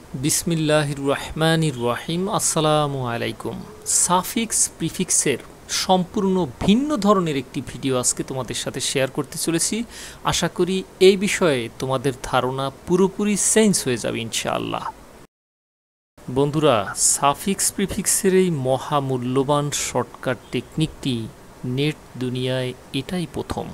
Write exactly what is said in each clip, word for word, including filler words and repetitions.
বিসমিল্লাহির রহমানির রহিম। আসসালামু আলাইকুম। সাফিক্স প্রিফিক্সের সম্পূর্ণ ভিন্ন ধরনের একটি ভিডিও আজকে তোমাদের সাথে শেয়ার করতে চলেছি। আশা করি এই বিষয়ে তোমাদের ধারণা পুরোপুরি চেঞ্জ হয়ে যাবে ইনশাআল্লাহ। বন্ধুরা, সাফিক্স প্রিফিক্সের এই মহামূল্যবান শর্টকাট টেকনিকটি নেট দুনিয়ায় এটাই প্রথম।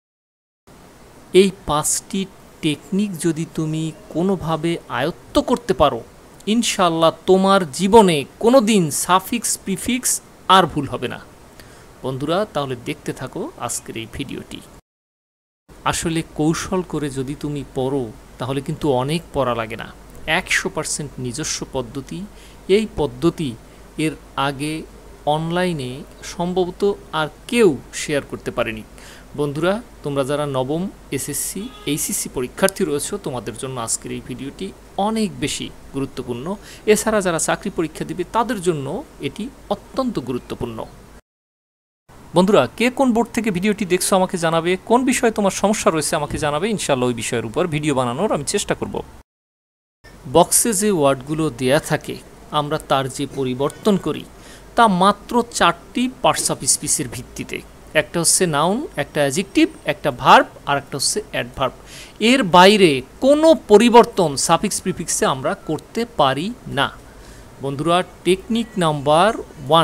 এই পাঁচটি টেকনিক যদি তুমি কোনোভাবে আয়ত্ত করতে পারো, ইনশাআল্লাহ তোমার জীবনে কোনো দিন সাফিক্স প্রিফিক্স আর ভুল হবে না। বন্ধুরা, তাহলে দেখতে থাকো আজকের এই ভিডিওটি। আসলে কৌশল করে যদি তুমি পড়ো তাহলে কিন্তু অনেক পড়া লাগে না। একশো পার্সেন্ট নিজস্ব পদ্ধতি। এই পদ্ধতি এর আগে অনলাইনে সম্ভবত আর কেউ শেয়ার করতে পারেনি। বন্ধুরা, তোমরা যারা নবম এসএসসি এইচএসসি পরীক্ষার্থী রয়েছো, তোমাদের জন্য আজকের এই ভিডিওটি অনেক বেশি গুরুত্বপূর্ণ। এছাড়া যারা চাকরি পরীক্ষা দিবে তাদের জন্য এটি অত্যন্ত গুরুত্বপূর্ণ। বন্ধুরা, কে কোন বোর্ড থেকে ভিডিওটি দেখছো আমাকে জানাবে, কোন বিষয়ে তোমার সমস্যা রয়েছে আমাকে জানাবে। ইনশাআল্লাহ ওই বিষয়ের উপর ভিডিও বানানোর আমি চেষ্টা করব। বক্সে যে ওয়ার্ডগুলো দেয়া থাকে আমরা তার যে পরিবর্তন করি তা মাত্র চারটি পার্টস অফ স্পিচের ভিত্তিতে। একটা হচ্ছে নাউন, একটা অ্যাডজেক্টিভ, একটা ভার্ব আর একটা হচ্ছে অ্যাডভার্ব। এর বাইরে কোনো পরিবর্তন সাফিক্স প্রিফিক্সে আমরা করতে পারি না। বন্ধুরা, টেকনিক নাম্বার ওয়ান।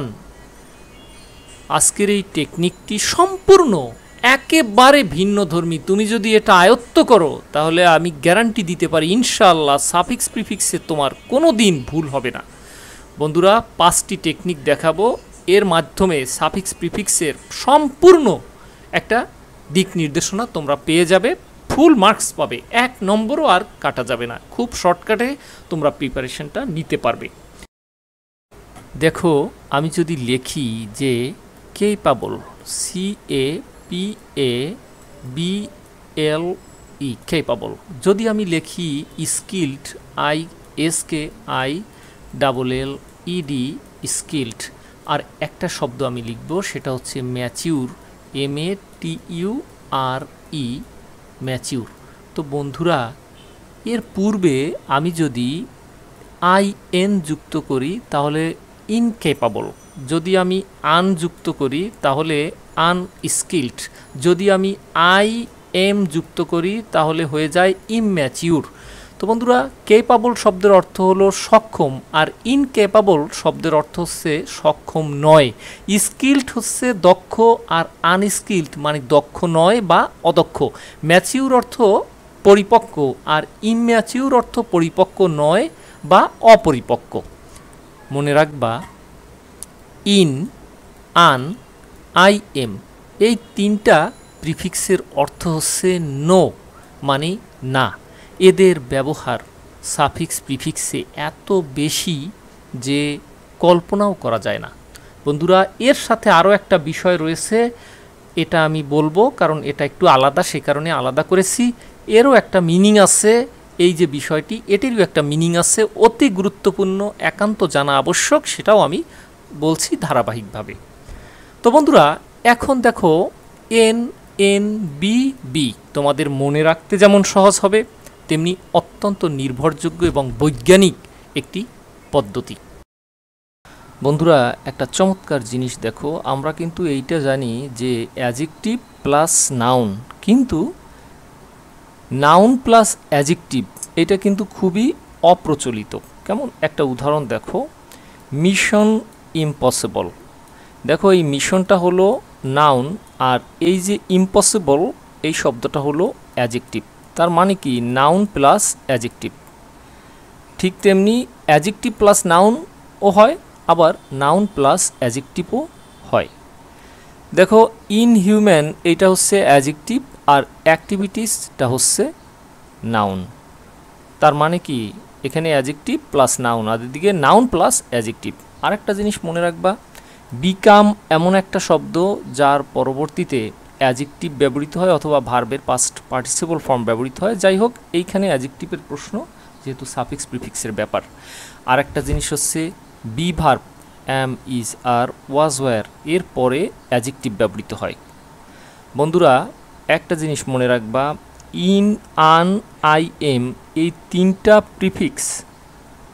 আজকের এই টেকনিকটি সম্পূর্ণ একেবারে ভিন্নধর্মী। তুমি যদি এটা আয়ত্ত করো তাহলে আমি গ্যারান্টি দিতে পারি ইনশাআল্লাহ সাফিক্স প্রিফিক্সে তোমার কোনো দিন ভুল হবে না। বন্ধুরা, পাঁচটি টেকনিক দেখাবো, এর মাধ্যমে সাফিক্স প্রিফিক্সের সম্পূর্ণ একটা দিক নির্দেশনা তোমরা পেয়ে যাবে। ফুল মার্কস পাবে, এক নম্বরও আর কাটা যাবে না। খুব শর্টকাটে তোমরা প্রিপারেশনটা নিতে পারবে। দেখো, আমি যদি লিখি যে capable, C A P A B L E, capable. যদি আমি লিখি skilled, I S K I double L E D, skilled. আর একটা শব্দ আমি লিখব, সেটা হচ্ছে mature, M A T U R E, mature. তো বন্ধুরা, এর পূর্বে আমি যদি আই এন যুক্ত করি তাহলে ইনকেপাবল, যদি আমি আন যুক্ত করি তাহলে আনস্কিল্ড, যদি আমি আই এম যুক্ত করি তাহলে হয়ে যায় ইমম্যাচিউর। তো বন্ধুরা, কেপাবল শব্দের অর্থ হলো সক্ষম, আর ইনকেপাবল শব্দের অর্থ হচ্ছে সক্ষম নয়। স্কিল্ড হচ্ছে দক্ষ, আর আনস্কিল্ড মানে দক্ষ নয় বা অদক্ষ। ম্যাচিউর অর্থ পরিপক্ক, আর ইমম্যাচিউর অর্থ পরিপক্ক নয় বা অপরিপক্ক। মনে রাখবা, ইন, আন, আই এম এই তিনটা প্রিফিক্সের অর্থ হচ্ছে নো মানে না। এদের ব্যবহার সাফিক্স প্রিফিক্সে এত বেশি যে কল্পনাও করা যায় না। বন্ধুরা, এর সাথে আরও একটা বিষয় রয়েছে, এটা আমি বলবো কারণ এটা একটু আলাদা, সে কারণে আলাদা করেছি। এরও একটা মিনিং আছে, এই যে বিষয়টি এটিরও একটা মিনিং আছে, অতি গুরুত্বপূর্ণ, একান্ত জানা আবশ্যক, সেটাও আমি বলছি ধারাবাহিকভাবে। তো বন্ধুরা, এখন দেখো এন এন বি বি তোমাদের মনে রাখতে যেমন সহজ হবে তেমনি অত্যন্ত নির্ভরযোগ্য এবং বৈজ্ঞানিক একটি পদ্ধতি। বন্ধুরা, একটা চমৎকার জিনিস দেখো, আমরা কিন্তু এইটা জানি যে অ্যাডজেক্টিভ প্লাস নাউন, কিন্তু নাউন প্লাস অ্যাডজেক্টিভ এটা কিন্তু খুবই অপ্রচলিত। কেমন একটা উদাহরণ দেখো, মিশন ইম্পসিবল। দেখো, এই মিশনটা হলো নাউন, আর এই যে ইম্পসিবল এই শব্দটা হলো অ্যাডজেক্টিভ। তার মানে কি, নাউন প্লাস অ্যাডজেক্টিভ। ঠিক তেমনি অ্যাডজেক্টিভ প্লাস নাউনও হয়, আবার নাউন প্লাস অ্যাডজেক্টিভও হয়। দেখো, ইনহিউম্যান এইটা হচ্ছে অ্যাডজেক্টিভ, আর অ্যাক্টিভিটিসটা হচ্ছে নাউন। তার মানে কি, এখানে অ্যাডজেক্টিভ প্লাস নাউন, আর এদিকে নাউন প্লাস অ্যাডজেক্টিভ। আরেকটা জিনিস মনে রাখবা, বিকাম এমন একটা শব্দ যার পরবর্তীতে অ্যাডজেক্টিভ ব্যবহৃত হয় অথবা ভার্বের পাস্ট পার্টিসিপল ফর্ম ব্যবহৃত হয়। যাই হোক, এইখানে অ্যাডজেক্টিভের প্রশ্ন, যেহেতু সাফিক্স প্রিফিক্সের ব্যাপার। আর একটা জিনিস হচ্ছে be verb, am, is, are, was, were এর পরে অ্যাডজেক্টিভ ব্যবহৃত হয়। বন্ধুরা, একটা জিনিস মনে রাখবা, ইন, আন, আই এম এই তিনটা প্রিফিক্স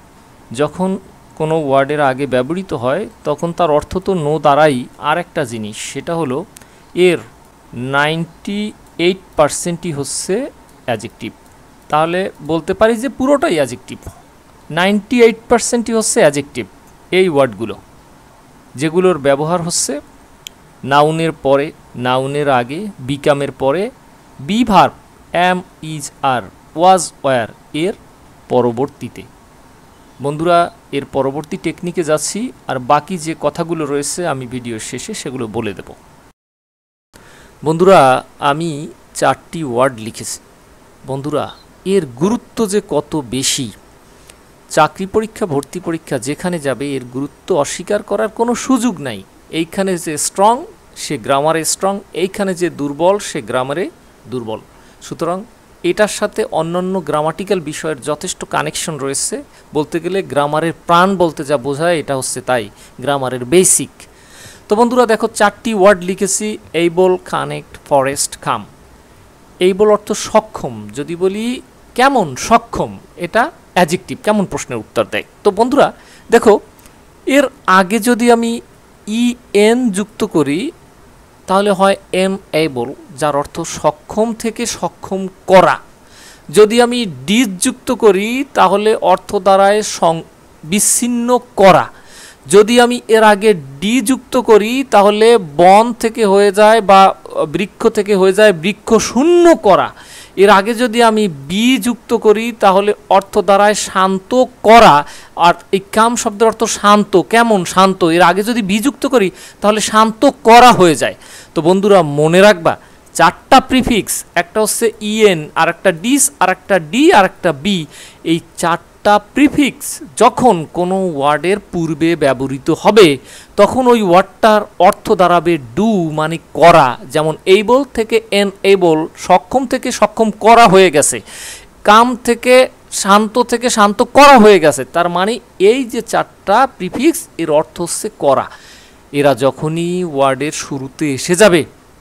যখন কোনো ওয়ার্ডের আগে ব্যবহৃত হয় তখন তার অর্থ তো নো দ্বারাই আর একটা জিনিস, সেটা হলো এর নাইনটি এইট পার্সেন্টই হচ্ছে অ্যাডজেক্টিভ। তাহলে বলতে পারি যে পুরোটাই অ্যাডজেক্টিভ, নাইনটি এইট পার্সেন্টই হচ্ছে অ্যাডজেক্টিভ। এই ওয়ার্ডগুলো যেগুলোর ব্যবহার হচ্ছে নাউনের পরে, নাউনের আগে, বিকামের পরে, be verb, am, is, are, was, were এর পরবর্তীতে। বন্ধুরা, এর পরবর্তী টেকনিকে যাচ্ছি, আর বাকি যে কথাগুলো রয়েছে আমি ভিডিওর শেষে সেগুলো বলে দেব। বন্ধুরা, আমি চারটি ওয়ার্ড লিখেছি। বন্ধুরা, এর গুরুত্ব যে কত বেশি, চাকরি পরীক্ষা, ভর্তি পরীক্ষা যেখানে যাবে এর গুরুত্ব অস্বীকার করার কোনো সুযোগ নাই। এইখানে যে স্ট্রং সে গ্রামারে স্ট্রং, এইখানে যে দুর্বল সে গ্রামারে দুর্বল। সুতরাং এটার সাথে অন্যান্য গ্রামাটিক্যাল বিষয়ের যথেষ্ট কানেকশন রয়েছে। বলতে গেলে গ্রামারের প্রাণ বলতে যা বোঝায় এটা হচ্ছে তাই, গ্রামারের বেসিক। তো বন্ধুরা দেখো, চারটি ওয়ার্ড লিখেছি। Able, connect, forest, come. Able অর্থ সক্ষম। যদি বলি কেমন সক্ষম, এটা অ্যাডজেক্টিভ, কেমন প্রশ্নের উত্তর দেয়। তো বন্ধুরা দেখো, এর আগে যদি আমি ই এন যুক্ত করি তাহলে হয় এম এবল, যার অর্থ সক্ষম থেকে সক্ষম করা। যদি আমি ডিজ যুক্ত করি তাহলে অর্থ দ্বারায় সং বিচ্ছিন্ন করা। যদি আমি এর আগে ডি যুক্ত করি তাহলে বন থেকে হয়ে যায় বা বৃক্ষ থেকে হয়ে যায় বৃক্ষ শূন্য করা। এর আগে যদি আমি বি যুক্ত করি তাহলে অর্থ দ্বারায় শান্ত করা, আর এই কাম শব্দের অর্থ শান্ত, কেমন শান্ত। এর আগে যদি বি যুক্ত করি তাহলে শান্ত করা হয়ে যায়। তো বন্ধুরা মনে রাখবা, চারটা প্রিফিক্স, একটা হচ্ছে ইএন, আর একটা ডিস, আর একটা ডি, আর একটা বি। এই চারটা প্রিফিক্স যখন কোনো ওয়ার্ডের পূর্বে ব্যবহৃত হবে তখন ওই ওয়ার্ডটার অর্থ দাঁড়াবে ডু, মানে করা। যেমন এইবল থেকে এন এবল, সক্ষম থেকে সক্ষম করা হয়ে গেছে। কাম থেকে শান্ত থেকে শান্ত করা হয়ে গেছে। তার মানে এই যে চারটা প্রিফিক্স এর অর্থ হচ্ছে করা। এরা যখনই ওয়ার্ডের শুরুতে এসে যাবে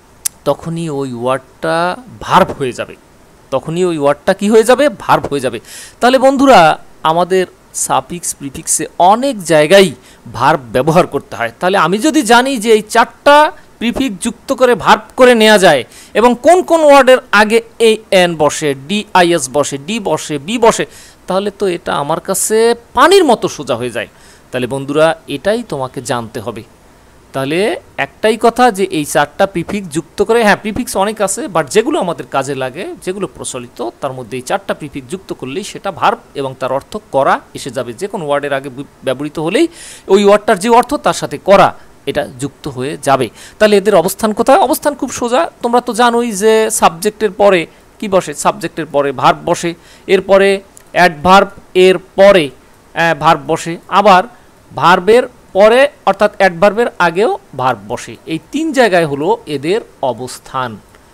তখনই ওই ওয়ার্ডটা ভার্ব হয়ে যাবে, তখনই ওই ওয়ার্ডটা কি হয়ে যাবে, ভার্ব হয়ে যাবে। তাহলে বন্ধুরা, আমাদের সাফিক্স প্রিফিক্সে অনেক জায়গায় ভার্ব ব্যবহার করতে হয়। তাহলে আমি যদি জানি যে এই চারটা প্রিফিক্স যুক্ত করে ভার্ব করে নেওয়া যায় এবং কোন কোন ওয়ার্ডের আগে এই এন বসে, ডি আইএস বসে, ডি বসে, বি বসে, তাহলে তো এটা আমার কাছে পানির মতো সোজা হয়ে যায়। তাহলে বন্ধুরা, এটাই তোমাকে জানতে হবে। তাহলে একটাই কথা যে এই চারটা প্রিফিক্স যুক্ত করে, হ্যাঁ প্রিফিক্স অনেক আছে, বাট যেগুলো আমাদের কাজে লাগে, যেগুলো প্রচলিত, তার মধ্যে এই চারটা প্রিফিক্স যুক্ত করলেই সেটা ভার্ব এবং তার অর্থ করা এসে যাবে। যে কোনো ওয়ার্ডের আগে ব্যবহৃত হলেই ওই ওয়ার্ডটার যে অর্থ তার সাথে করা এটা যুক্ত হয়ে যাবে। তাহলে এদের অবস্থান কোথায়? অবস্থান খুব সোজা। তোমরা তো জানোই যে সাবজেক্টের পরে কি বসে, সাবজেক্টের পরে ভার্ব বসে, এরপরে অ্যাডভার্ব, এর পরে ভার্ব বসে, আবার ভার্বের পরে অর্থাৎ অ্যাডভার্বের আগেও ভার্ব বসে। এই তিন জায়গায় হলো এদের অবস্থান।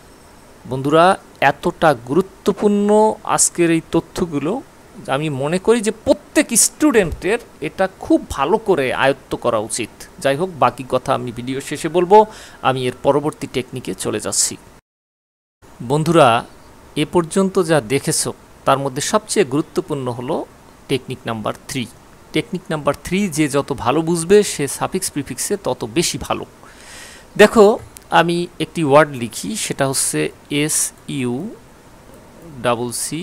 বন্ধুরা, এতটা গুরুত্বপূর্ণ আজকের এই তথ্যগুলো, আমি মনে করি যে প্রত্যেক স্টুডেন্টের এটা খুব ভালো করে আয়ত্ত করা উচিত। যাই হোক, বাকি কথা আমি ভিডিও শেষে বলবো। আমি এর পরবর্তী টেকনিকে চলে যাচ্ছি। বন্ধুরা, এ পর্যন্ত যা দেখেছো তার মধ্যে সবচেয়ে গুরুত্বপূর্ণ হলো technique number three. Technique number three যে যত ভালো বুঝবে সে সাফিক্স প্রিফিক্সে তত বেশি ভালো। দেখো, আমি একটি ওয়ার্ড লিখি, সেটা হচ্ছে S U double C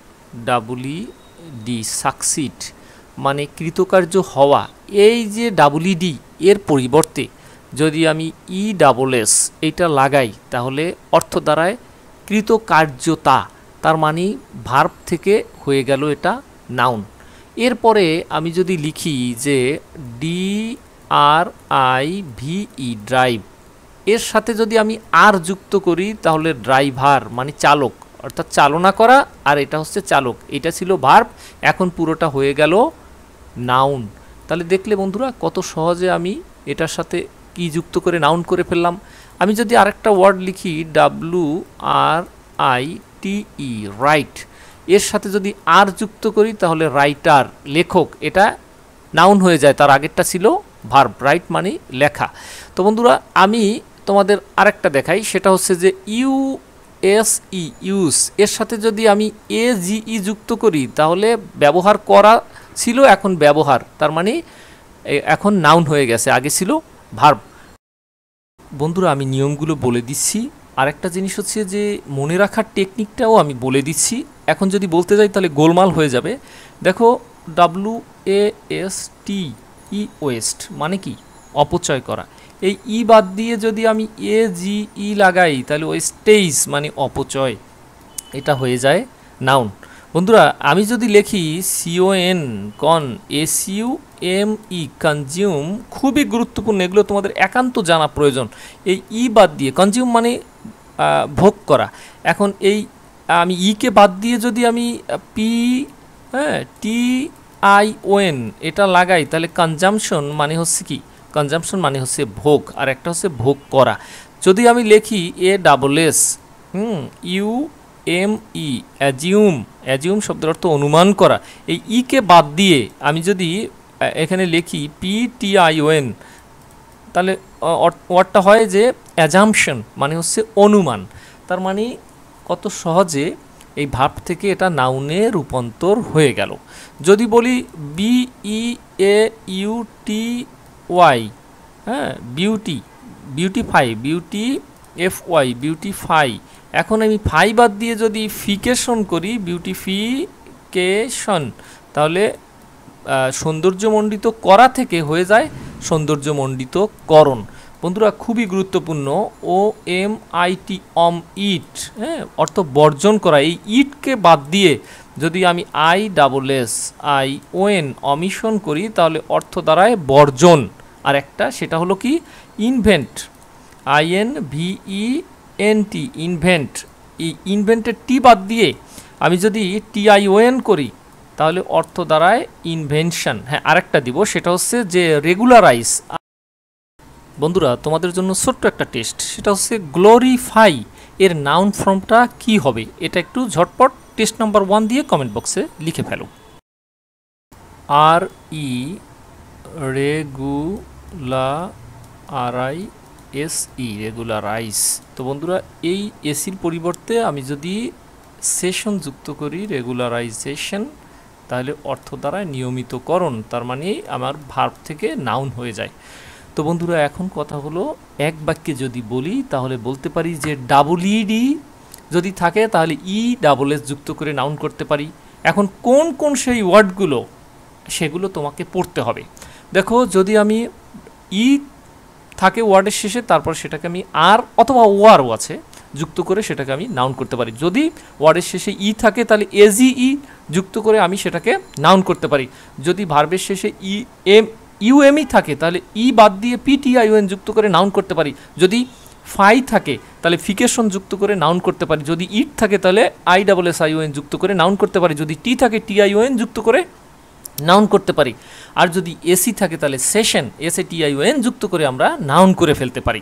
double E D, succeed, মানে কৃতকার্য হওয়া। এই যে ডাবলি ডি এর পরিবর্তে যদি আমি ই ডাবল এস এইটা লাগাই তাহলে অর্থ দাঁড়ায় কৃতকার্যতা। তার মানে ভার্ব থেকে হয়ে গেল এটা নাউন। এরপরে আমি যদি লিখি যে D R I V E, drive, এর সাথে যদি আমি আর যুক্ত করি তাহলে ড্রাইভার, মানে চালক, অর্থাৎ চালনা করা, আর এটা হচ্ছে চালক। এটা ছিল ভার্ব, এখন পুরোটা হয়ে গেল নাউন। তাহলে দেখলে বন্ধুরা কত সহজে আমি এটার সাথে কি যুক্ত করে নাউন করে ফেললাম। আমি যদি আরেকটা ওয়ার্ড লিখি W R I T E, write, এর সাথে যদি আর যুক্ত করি তাহলে রাইটার, লেখক, এটা নাউন হয়ে যায়। তার আগেরটা ছিল ভার্ব, রাইট মানে লেখা। তো বন্ধুরা, আমি তোমাদের আরেকটা দেখাই, সেটা হচ্ছে যে ইউ এস ই, ইউজ, এর সাথে যদি আমি এ জি ই যুক্ত করি তাহলে ব্যবহার করা ছিল এখন ব্যবহার, তার মানে এখন নাউন হয়ে গেছে, আগে ছিল ভার্ব। বন্ধুরা আমি নিয়মগুলো বলে দিচ্ছি, আরেকটা জিনিস হচ্ছে যে মনে রাখার টেকনিকটাও আমি বলে দিচ্ছি। এখন যদি বলতে যাই তাহলে গোলমাল হয়ে যাবে। দেখো W A S T E waste মানে কি? অপচয় করা। এই ই বাদ দিয়ে যদি আমি এ জি ই লাগাই তাহলে ওয়েস্টেজ মানে অপচয়, এটা হয়ে যায় নাউন। বন্ধুরা আমি যদি লিখি সিওএন কন এসইউ এম ই কনজিউম, খুবই গুরুত্বপূর্ণ, এগুলো তোমাদের একান্ত জানা প্রয়োজন। এই ই বাদ দিয়ে, কনজিউম মানে ভোগ করা, এখন এই আমি ইকে বাদ দিয়ে যদি আমি পি হ্যাঁ টি আই ওএন এটা লাগাই তাহলে কনজামশন মানে হচ্ছে কি? কনজামশন মানে হচ্ছে ভোগ, আর একটা হচ্ছে ভোগ করা। যদি আমি লিখি A double S hmm U M E assume, assume শব্দের অর্থ অনুমান করা, এই ইকে বাদ দিয়ে আমি যদি এখানে লিখি পি টি আই ওএন তাহলে ওয়ার্ডটা হয় যে অ্যাজাম্পশন মানে হচ্ছে অনুমান। তার মানে কত সহজে এই ভার্ব থেকে এটা নাউনে রূপান্তর হয়ে গেল। যদি বলি B E A U T Y হ্যাঁ beauty, beautify, beauty F Y beautify, এখন আমি ফাই বাদ দিয়ে যদি ফিকেশন করি বিউটিফিকেশন তাহলে সৌন্দর্যমণ্ডিত করা থেকে হয়ে যায় সৌন্দর্যমণ্ডিত করণ। বন্ধুরা খুবই গুরুত্বপূর্ণ, ও এম আই টি অম ইট হ্যাঁ অর্থ বর্জন করা। এই ইটকে বাদ দিয়ে যদি আমি I double S I O N omission করি তাহলে অর্থ দাঁড়ায় বর্জন। আর একটা সেটা হলো কি? Invent, I N V E N T invent, এই ইনভেন্টের টি বাদ দিয়ে আমি যদি টি আই ও এন করি তাহলে অর্থ দাঁড়ায় ইনভেনশন। হ্যাঁ আরেকটা দিব, সেটা হচ্ছে যে রেগুলারাইজ। বন্ধুরা তোমাদের জন্য ছোট্ট একটা টেস্ট, সেটা হচ্ছে গ্লোরিফাই এর নাউন ফর্মটা কি হবে, এটা একটু ঝটপট টেস্ট নাম্বার ওয়ান দিয়ে কমেন্ট বক্সে লিখে ফেলো। R E regula R I S E regularise. তো বন্ধুরা এই এসির পরিবর্তে আমি যদি সেশন যুক্ত করি রেগুলারাইজেশন তাহলে অর্থ দ্বারা নিয়মিতকরণ, তার মানে আমার ভার্ব থেকে নাউন হয়ে যায়। তো বন্ধুরা এখন কথা হলো এক বাক্যে যদি বলি তাহলে বলতে পারি যে ডাবল ইডি যদি থাকে তাহলে ই ডাবল এস যুক্ত করে নাউন করতে পারি। এখন কোন কোন সেই ওয়ার্ডগুলো সেগুলো তোমাকে পড়তে হবে। দেখো যদি আমি ই থাকে ওয়ার্ডের শেষে তারপর সেটাকে আমি আর অথবা ওয়ারও আছে যুক্ত করে সেটাকে আমি নাউন করতে পারি। যদি ওয়ার্ডের শেষে ই থাকে তাহলে এজি ই যুক্ত করে আমি সেটাকে নাউন করতে পারি। যদি ভার্বের শেষে ই এম ইউএমই থাকে তাহলে ই বাদ দিয়ে পিটিআইওএন যুক্ত করে নাউন করতে পারি। যদি ফাই থাকে তাহলে ফিকেশন যুক্ত করে নাউন করতে পারি। যদি ইট থাকে তাহলে আই ডাবল এস আইওএন যুক্ত করে নাউন করতে পারি। যদি টি থাকে টিআইওএন যুক্ত করে নাউন করতে পারি। আর যদি এসি থাকে তাহলে সেশন এস এ টিআইওএন যুক্ত করে আমরা নাউন করে ফেলতে পারি।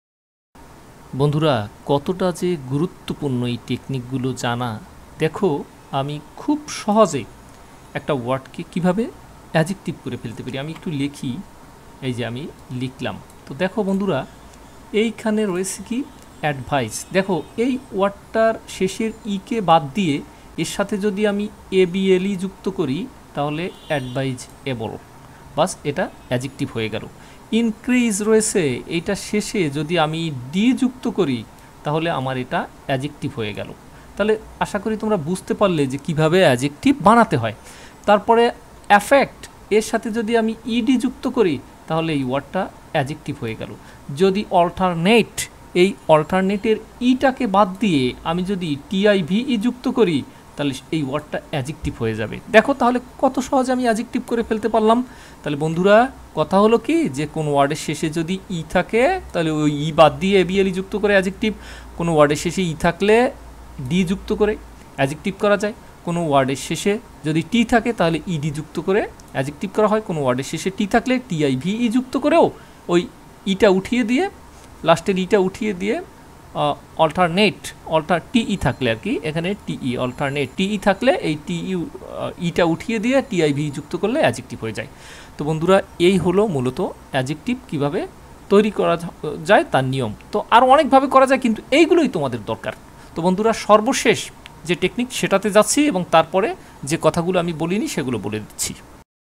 বন্ধুরা কতটা যে গুরুত্বপূর্ণ এই টেকনিকগুলো জানা। দেখো আমি খুব সহজে একটা ওয়ার্ডকে কিভাবে অ্যাডজেক্টিভ করে ফেলতে পারি। আমি একটু লিখি, এই যে আমি লিখলাম। তো দেখো বন্ধুরা এইখানে রয়েছে কি অ্যাডভাইস। দেখো এই ওয়ার্ডটার শেষের ইকে বাদ দিয়ে এর সাথে যদি আমি এবিএলই যুক্ত করি তাহলে অ্যাডভাইজ এবল, বাস এটা অ্যাডজেক্টিভ হয়ে গেল। ইনক্রিজ রয়েছে, এইটা শেষে যদি আমি ডি যুক্ত করি তাহলে আমার এটা অ্যাডজেক্টিভ হয়ে গেল। তাহলে আশা করি তোমরা বুঝতে পারলে যে কিভাবে অ্যাডজেক্টিভ বানাতে হয়। তারপরে অ্যাফেক্ট এর সাথে যদি আমি ইডি যুক্ত করি তাহলে এই ওয়ার্ডটা অ্যাডজেক্টিভ হয়ে গেল। যদি অল্টারনেট, এই অল্টারনেটের ইটাকে বাদ দিয়ে আমি যদি টিআইভিই যুক্ত করি তাহলে এই ওয়ার্ডটা অ্যাডজেক্টিভ হয়ে যাবে। দেখো তাহলে কত সহজে আমি অ্যাডজেক্টিভ করে ফেলতে পারলাম। তাহলে বন্ধুরা কথা হলো কি যে কোন ওয়ার্ডের শেষে যদি ই থাকে তাহলে ওই ই বাদ দিয়ে এবিএলই যুক্ত করে অ্যাডজেক্টিভ। কোনো ওয়ার্ডের শেষে ই থাকলে ডি যুক্ত করে অ্যাডজেক্টিভ করা যায়। কোনো ওয়ার্ডের শেষে যদি টি থাকে তাহলে ইডি যুক্ত করে অ্যাডজেক্টিভ করা হয়। কোনো ওয়ার্ডের শেষে টি থাকলে টিআইভিই যুক্ত করেও ওই ইটা উঠিয়ে দিয়ে লাস্টের ইটা উঠিয়ে দিয়ে অল্টারনেট অল্টার টিই থাকলে আর কি, এখানে টিই অল্টারনেট টিই থাকলে এই টিই ইটা উঠিয়ে দিয়ে টিআইভি যুক্ত করলে অ্যাডজেক্টিভ হয়ে যায়। তো বন্ধুরা এই হলো মূলত অ্যাডজেক্টিভ কিভাবে তৈরি করা যায় তার নিয়ম। তো আরও অনেকভাবে করা যায় কিন্তু এইগুলোই তোমাদের দরকার। তো বন্ধুরা সর্বশেষ যে টেকনিক সেটাতে যাচ্ছি এবং তারপরে যে কথাগুলো আমি বলিনি সেগুলো বলে দিচ্ছি।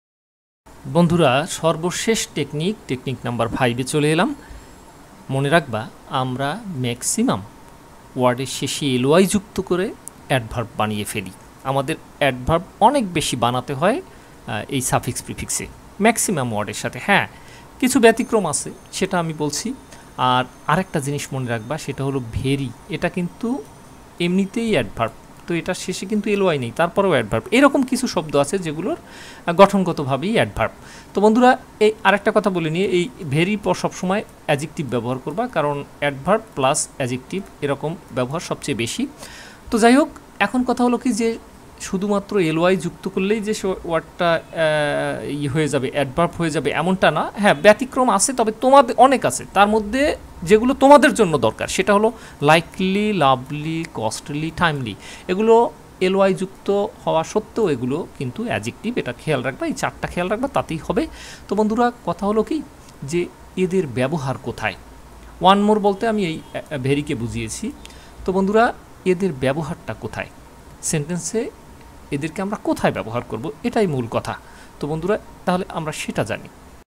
বন্ধুরা সর্বশেষ টেকনিক টেকনিক নাম্বার ফাইভে চলে এলাম। মনে রাখবা আমরা ম্যাক্সিমাম ওয়ার্ডের শেষে এলওয়াই যুক্ত করে অ্যাডভার্ব বানিয়ে ফেলি। আমাদের অ্যাডভার্ব অনেক বেশি বানাতে হয় এই সাফিক্স প্রিফিক্সে ম্যাক্সিমাম ওয়ার্ডের সাথে। হ্যাঁ, কিছু ব্যতিক্রম আছে, সেটা আমি বলছি। আর আরেকটা জিনিস মনে রাখবা, সেটা হলো ভেরি। এটা কিন্তু এমনিতেই অ্যাডভার্ব, তো এটার শেষে কিন্তু এলওয়াই নেই, তারপরেও অ্যাডভার্ব। এরকম কিছু শব্দ আছে যেগুলোর গঠনগতভাবেই অ্যাডভার্ব। তো বন্ধুরা এই আরেকটা কথা বলে নিয়ে, এই ভেরি পর সবসময় অ্যাডজেক্টিভ ব্যবহার করবা, কারণ অ্যাডভার্ব প্লাস অ্যাডজেক্টিভ এরকম ব্যবহার সবচেয়ে বেশি। তো যাই হোক, এখন কথা হলো কি যে শুধুমাত্র এলওয়াই যুক্ত করলেই যে ওয়ার্ডটা ই হয়ে যাবে, অ্যাডভার্ব হয়ে যাবে এমনটা না। হ্যাঁ, ব্যতিক্রম আছে, তবে তোমাদের অনেক আছে। তার মধ্যে যেগুলো তোমাদের জন্য দরকার সেটা হলো লাইকলি, লাভলি, কস্টলি, টাইমলি। এগুলো এলওয়াই যুক্ত হওয়া সত্ত্বেও এগুলো কিন্তু অ্যাডজেক্টিভ, এটা খেয়াল রাখবা। এই চারটা খেয়াল রাখবা, তাতেই হবে। তো বন্ধুরা কথা হলো কি যে এদের ব্যবহার কোথায়। ওয়ান মোর বলতে আমি এই ভেরিকে বুঝিয়েছি। তো বন্ধুরা এদের ব্যবহারটা কোথায়, সেন্টেন্সে এদেরকে আমরা কোথায় ব্যবহার করব, এটাই মূল কথা। তো বন্ধুরা তাহলে আমরা সেটা জানি।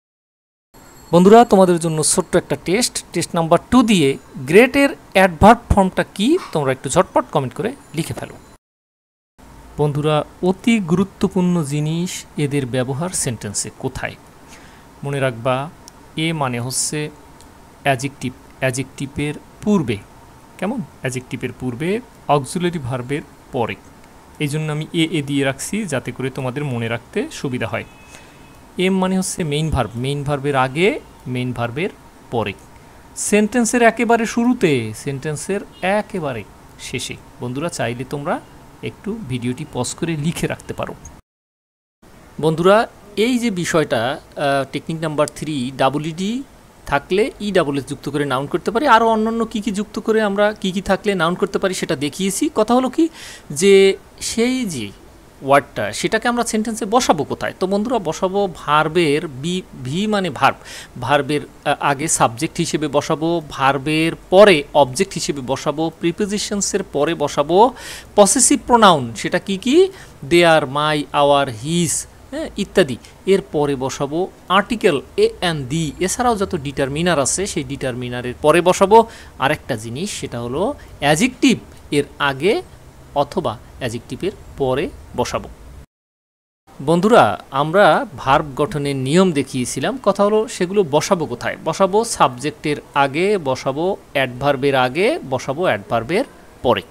বন্ধুরা তোমাদের জন্য ছোট্ট একটা টেস্ট টেস্ট নাম্বার টু দিয়ে গ্রেটের অ্যাডভার্ব ফর্মটা কি তোমরা একটু ঝটপট কমেন্ট করে লিখে ফেলো। বন্ধুরা অতি গুরুত্বপূর্ণ জিনিস, এদের ব্যবহার সেন্টেন্সে কোথায়। মনে রাখবা এ মানে হচ্ছে অ্যাডজেক্টিভ, অ্যাডজেক্টিভের পূর্বে। কেমন? অ্যাডজেক্টিভের পূর্বে, অক্সিলারি ভার্বের পরে। এই জন্য আমি এ এ দিয়ে রাখছি যাতে করে তোমাদের মনে রাখতে সুবিধা হয়। এম মানে হচ্ছে মেইন ভার্ব, মেইন ভার্বের আগে, মেইন ভার্বের পরে। সেন্টেন্সের একেবারে শুরুতে, সেন্টেন্সের একেবারে শেষে। বন্ধুরা চাইলে তোমরা একটু ভিডিওটি পজ করে লিখে রাখতে পারো। বন্ধুরা এই যে বিষয়টা, টেকনিক নাম্বার থ্রি, ডাবলইডি থাকলে ই ডাবল এস যুক্ত করে নাউন করতে পারি, আরও অন্যান্য কী কী যুক্ত করে আমরা কী কী থাকলে নাউন করতে পারি সেটা দেখিয়েছি। কথা হলো কি যে সেই যে ওয়ার্ডটা সেটাকে আমরা সেন্টেন্সে বসাবো কোথায়। তো বন্ধুরা বসাবো ভার্বের বি, ভি মানে ভার্ব, ভার্বের আগে সাবজেক্ট হিসেবে বসাবো, ভার্বের পরে অবজেক্ট হিসেবে বসাবো, প্রিপোজিশনসের পরে বসাবো পসেসিভ প্রোনাউন, সেটা কি কি, দেয়ার, মাই, আওয়ার, হিজ, হ্যাঁ ইত্যাদি। এর পরে বসাবো আর্টিকেল এ অ্যান্ড দি, এছাড়াও যত ডিটারমিনার আছে সেই ডিটারমিনারের পরে বসাবো আরেকটা জিনিস, সেটা হলো অ্যাডজেক্টিভ এর আগে অথবা অ্যাডজেক্টিভের পরে বসাবো। বন্ধুরা আমরা ভার্ব গঠনের নিয়ম দেখিয়েছিলাম, কথা হলো সেগুলো বসাবো কোথায়। বসাবো সাবজেক্টের আগে, বসাবো অ্যাডভার্বের আগে, বসাবো অ্যাডভার্বের পরে।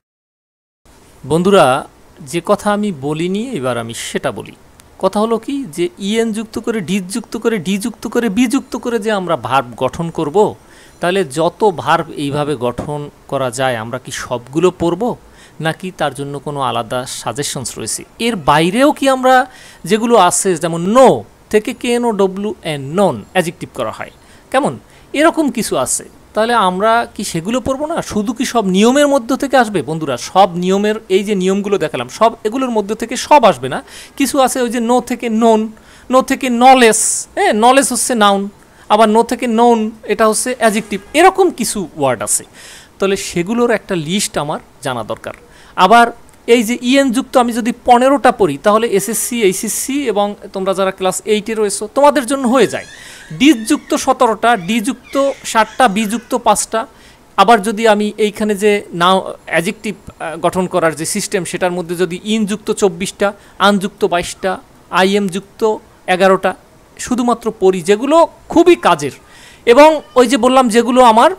বন্ধুরা যে কথা আমি বলিনি এবার আমি সেটা বলি। কথা হলো কি যে ইএন যুক্ত করে, ডি যুক্ত করে, ডি যুক্ত করে, বি যুক্ত করে যে আমরা ভার্ব গঠন করব, তাহলে যত ভার্ব এইভাবে গঠন করা যায় আমরা কি সবগুলো পড়ব, নাকি তার জন্য কোনো আলাদা সাজেশনস রয়েছে। এর বাইরেও কি আমরা যেগুলো আছে, যেমন নো থেকে K N O W N, known adjective করা হয়, কেমন এরকম কিছু আছে, তাহলে আমরা কি সেগুলো পড়বো না? শুধু কি সব নিয়মের মধ্য থেকে আসবে? বন্ধুরা সব নিয়মের, এই যে নিয়মগুলো দেখালাম সব এগুলোর মধ্য থেকে সব আসবে না। কিছু আছে ওই যে নো থেকে নোন, নো থেকে নলেস, হ্যাঁ নলেস হচ্ছে নাউন, আবার নো থেকে নোন এটা হচ্ছে অ্যাডজেক্টিভ, এরকম কিছু ওয়ার্ড আছে। তাহলে সেগুলোর একটা লিস্ট আমার জানা দরকার। আবার এই যে ইএন যুক্ত আমি যদি পনেরোটা পড়ি, তাহলে এসএসসি, এইচএসসি এবং তোমরা যারা ক্লাস এইটে রয়েছো তোমাদের জন্য হয়ে যায়। ডি যুক্ত সতেরোটা, ডি যুক্ত ষাটটা, বি যুক্ত পাঁচটা। আবার যদি আমি এইখানে যে নাও অ্যাডজেক্টিভ গঠন করার যে সিস্টেম সেটার মধ্যে যদি ইন যুক্ত চব্বিশটা, আন যুক্ত বাইশটা, আইএম যুক্ত এগারোটা শুধুমাত্র পড়ি, যেগুলো খুবই কাজের। এবং ওই যে বললাম যেগুলো আমার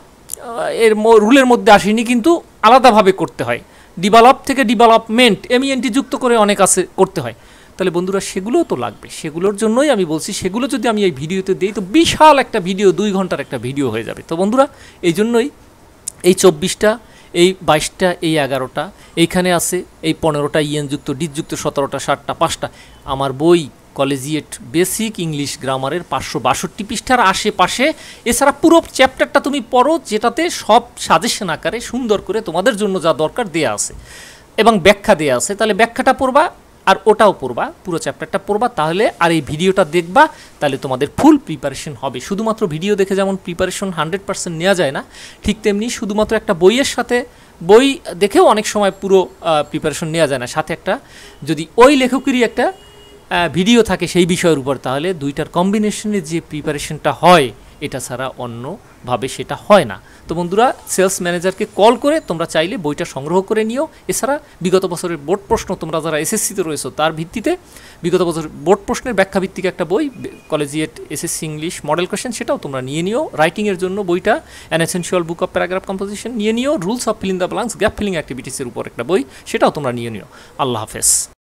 এর রুলের মধ্যে আসেনি কিন্তু আলাদাভাবে করতে হয়, ডেভেলপ থেকে ডেভেলপমেন্ট, এমইএনটি যুক্ত করে অনেক আছে করতে হয়। তাহলে বন্ধুরা সেগুলোও তো লাগবে, সেগুলোর জন্যই আমি বলছি সেগুলো যদি আমি এই ভিডিওতে দিই তো বিশাল একটা ভিডিও, দুই ঘন্টার একটা ভিডিও হয়ে যাবে। তো বন্ধুরা এই জন্যই এই চব্বিশটা, এই বাইশটা, এই এগারোটা, এইখানে আছে এই পনেরোটা ইএন যুক্ত, ডি যুক্ত সতেরোটা, ষাটটা, পাঁচটা। আমার বই কলেজিয়েট বেসিক ইংলিশ গ্রামারের পাঁচশো বাষট্টি পৃষ্ঠার আশেপাশে, এছাড়া পুরো চ্যাপ্টারটা তুমি পড়ো, যেটাতে সব সাজেশন আকারে সুন্দর করে তোমাদের জন্য যা দরকার দেয়া আছে এবং ব্যাখ্যা দেয়া আছে। তাহলে ব্যাখ্যাটা পড়বা আর ওটাও পড়বা, পুরো চ্যাপ্টারটা পড়বা, তাহলে আর এই ভিডিওটা দেখবা, তাহলে তোমাদের ফুল প্রিপারেশন হবে। শুধুমাত্র ভিডিও দেখে যেমন প্রিপারেশন হান্ড্রেড পার্সেন্ট নেওয়া যায় না, ঠিক তেমনি শুধুমাত্র একটা বইয়ের সাথে, বই দেখেও অনেক সময় পুরো প্রিপারেশন নেওয়া যায় না, সাথে একটা যদি ওই লেখকেরই একটা ভিডিও থাকে সেই বিষয়ের উপর, তাহলে দুইটার কম্বিনেশনে যে প্রিপারেশনটা হয় এটা ছাড়া অন্যভাবে সেটা হয় না। তো বন্ধুরা, সেলস ম্যানেজারকে কল করে তোমরা চাইলে বইটা সংগ্রহ করে নিও। এছাড়া বিগত বছরের বোর্ড প্রশ্ন তোমরা যারা এসএসসিতে রয়েছো তার ভিত্তিতে বিগত বছরের বোর্ড প্রশ্নের ব্যাখ্যা ভিত্তিক একটা বই, collegiate SSC English model question, সেটাও তোমরা নিয়ে নিও। রাইটিংয়ের জন্য বইটা an essential book of paragraph composition নিয়ে নিও। Rules of filling the blanks, gap filling অ্যাক্টিভিটিসের উপর একটা বই, সেটাও তোমরা নিয়ে নিও। আল্লাহ হাফেজ।